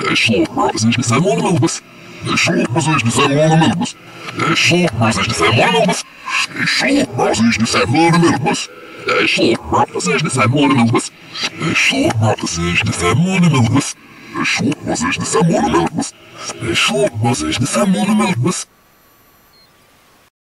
Slot brothers de Simon Melbus. Slot brothers de Simon Melbus. Slot brothers de Simon Melbus. Slot brothers de Simon Melbus. Slot brothers de Simon Melbus. Slot brothers de Simon Melbus. Slot brothers de Simon Melbus. Slot brothers de Simon Melbus.